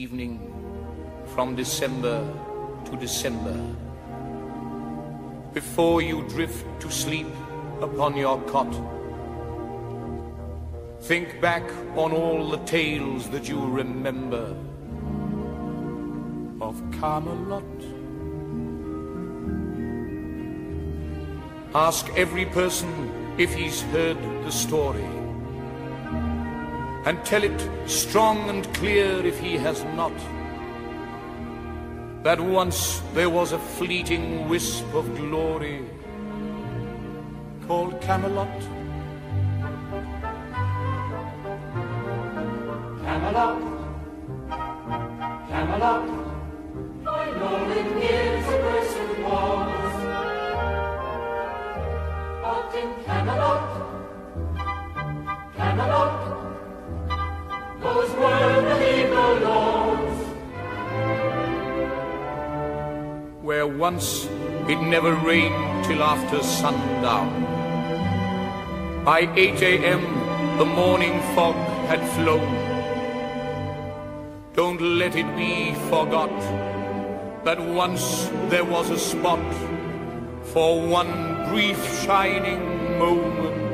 evening from December to December. Before you drift to sleep upon your cot, think back on all the tales that you remember of Camelot. Ask every person if he's heard the story, and tell it strong and clear if he has not, that once there was a fleeting wisp of glory called Camelot. Camelot, Camelot, I know it gives a person walls, but in Camelot, Camelot, goes where he belongs. Where once it never rained till after sundown. By 8 a.m. the morning fog had flown. Don't let it be forgot that once there was a spot for one brief shining moment